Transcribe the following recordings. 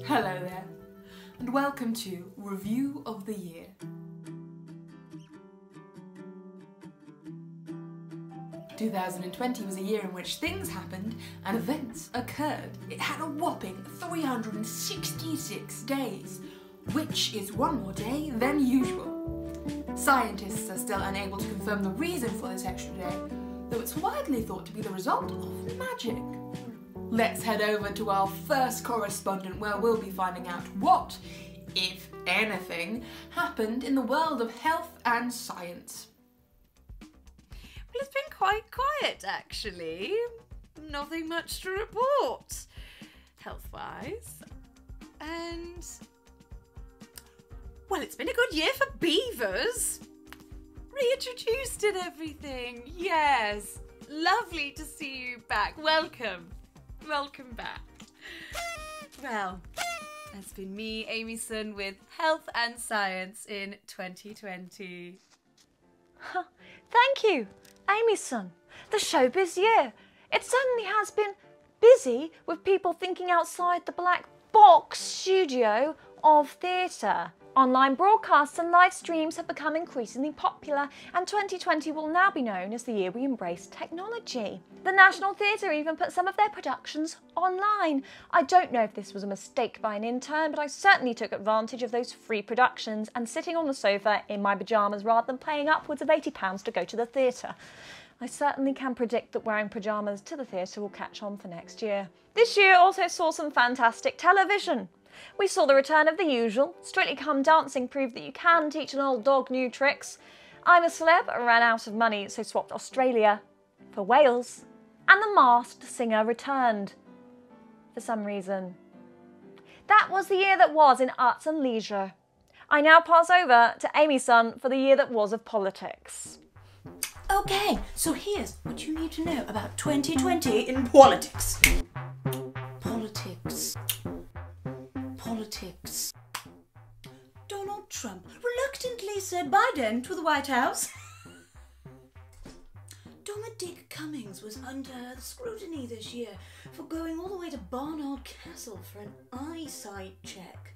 Hello there, and welcome to Review of the Year. "2020 was a year in which things happened and events occurred. It had a whopping 366 days, which is one more day than usual. Scientists are still unable to confirm the reason for this extra day, though it's widely thought to be the result of magic. Let's head over to our first correspondent, where we'll be finding out what, if anything, happened in the world of health and science. Well, it's been quite quiet, actually. Nothing much to report, health-wise. And, well, it's been a good year for beavers. Reintroduced and everything. Yes. Lovely to see you back. Welcome. Welcome back. Well, that's been me, Amy Sun, with Health and Science in 2020. Thank you, Amy Sun. The showbiz year. It certainly has been busy with people thinking outside the black box studio of theatre. Online broadcasts and live streams have become increasingly popular, and 2020 will now be known as the year we embrace technology. The National Theatre even put some of their productions online. I don't know if this was a mistake by an intern, but I certainly took advantage of those free productions and sitting on the sofa in my pyjamas rather than paying upwards of £80 to go to the theatre. I certainly can predict that wearing pyjamas to the theatre will catch on for next year. This year also saw some fantastic television. We saw the return of The Usual, Strictly Come Dancing proved that you can teach an old dog new tricks, I'm a Celeb ran out of money so swapped Australia for Wales, and The Masked Singer returned for some reason. That was the year that was in arts and leisure. I now pass over to Amy Sun for the year that was of politics. Okay, so here's what you need to know about 2020 in politics. Politics. Donald Trump reluctantly said Biden to the White House. Dominic Cummings was under scrutiny this year for going all the way to Barnard Castle for an eyesight check.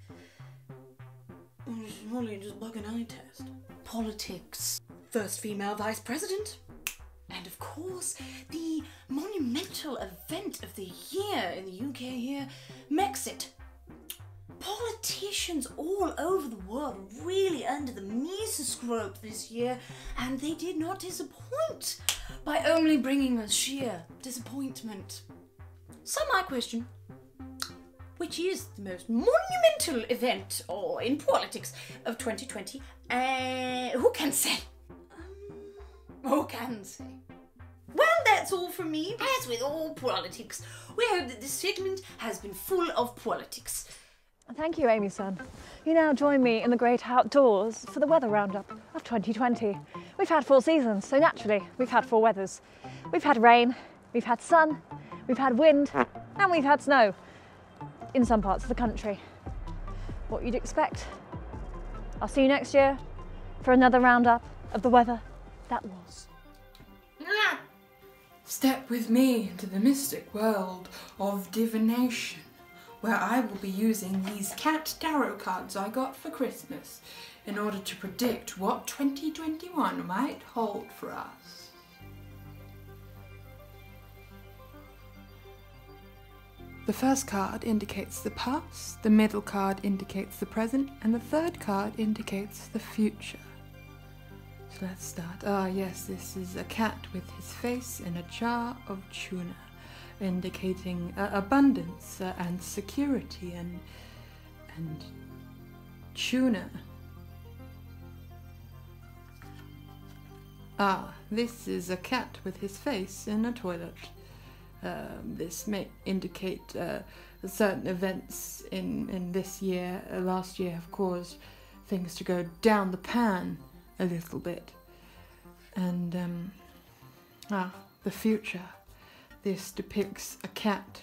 Only just bug an eye test. Politics. First female vice president. And of course, the monumental event of the year in the UK here, Brexit. Politicians all over the world were really under the microscope this year, and they did not disappoint by only bringing us sheer disappointment. So my question, which is the most monumental event in politics of 2020? Who can say? Who can say? Well, that's all from me. As with all politics, we hope that this segment has been full of politics. Thank you, Amy Sun. You now join me in the great outdoors for the weather roundup of 2020. We've had 4 seasons, so naturally we've had 4 weathers. We've had rain, we've had sun, we've had wind, and we've had snow in some parts of the country. What you'd expect. I'll see you next year for another roundup of the weather that was. Step with me into the mystic world of divination, where I will be using these cat tarot cards I got for Christmas in order to predict what 2021 might hold for us. The first card indicates the past, the middle card indicates the present, and the third card indicates the future. So let's start. Ah yes, this is a cat with his face in a jar of tuna, indicating abundance and security and tuna. Ah, this is a cat with his face in a toilet. This may indicate certain events in this year. Last year have caused things to go down the pan a little bit. And the future. This depicts a cat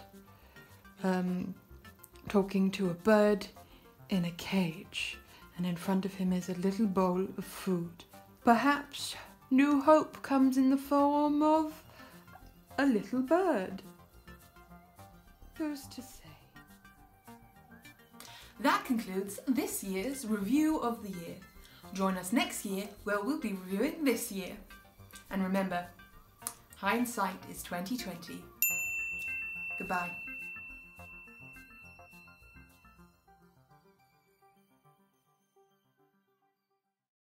talking to a bird in a cage, and in front of him is a little bowl of food. Perhaps new hope comes in the form of a little bird. Who's to say? That concludes this year's review of the year. Join us next year where we'll be reviewing this year. And remember, hindsight is 20/20. Goodbye.